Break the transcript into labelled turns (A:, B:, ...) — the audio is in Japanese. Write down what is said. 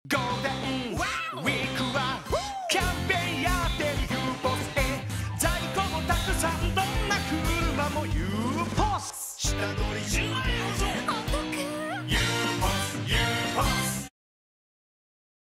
A: ゴールデンウィークはキャンペーンやってるユーポスへ在庫もたくさんどんな車もユーポス下取り10円